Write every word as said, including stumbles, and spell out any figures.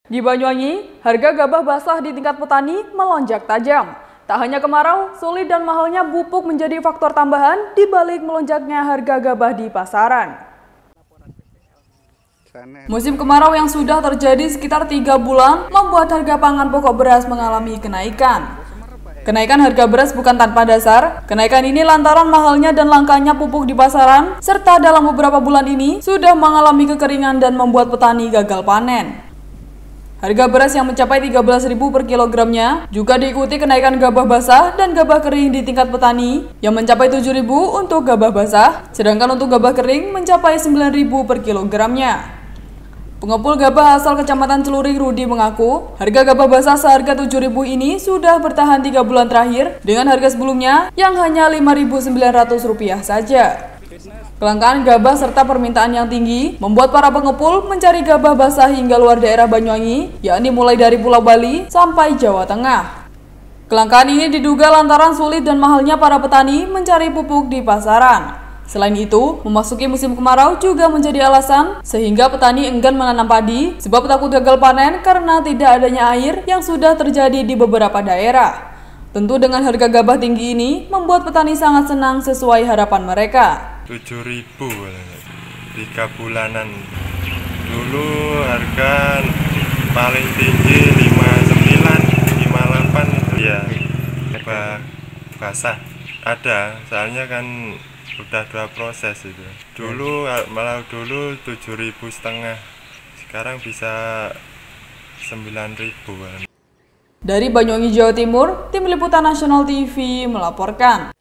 Di Banyuwangi, harga gabah basah di tingkat petani melonjak tajam. Tak hanya kemarau, sulit dan mahalnya pupuk menjadi faktor tambahan di balik melonjaknya harga gabah di pasaran. Musim kemarau yang sudah terjadi sekitar tiga bulan membuat harga pangan pokok beras mengalami kenaikan. Kenaikan harga beras bukan tanpa dasar. Kenaikan ini lantaran mahalnya dan langkanya pupuk di pasaran, serta dalam beberapa bulan ini sudah mengalami kekeringan dan membuat petani gagal panen. Harga beras yang mencapai tiga belas ribu per kilogramnya juga diikuti kenaikan gabah basah dan gabah kering di tingkat petani yang mencapai tujuh ribu untuk gabah basah, sedangkan untuk gabah kering mencapai sembilan ribu per kilogramnya. Pengepul gabah asal Kecamatan Celuring Rudi mengaku, harga gabah basah seharga tujuh ribu ini sudah bertahan tiga bulan terakhir dengan harga sebelumnya yang hanya lima ribu sembilan ratus rupiah saja. Kelangkaan gabah serta permintaan yang tinggi membuat para pengepul mencari gabah basah hingga luar daerah Banyuwangi, yakni mulai dari Pulau Bali sampai Jawa Tengah. Kelangkaan ini diduga lantaran sulit dan mahalnya para petani mencari pupuk di pasaran. Selain itu, memasuki musim kemarau juga menjadi alasan sehingga petani enggan menanam padi sebab takut gagal panen karena tidak adanya air yang sudah terjadi di beberapa daerah. Tentu dengan harga gabah tinggi ini membuat petani sangat senang sesuai harapan mereka. tujuh ribu tiga bulanan. Dulu harga paling tinggi lima puluh sembilan, lima puluh delapan ya. Gabah basah ada, soalnya kan udah dua proses itu. Dulu malah dulu tujuh ribu setengah, sekarang bisa sembilan ribu. Dari Banyuwangi, Jawa Timur, Tim Liputan Nasional T V melaporkan.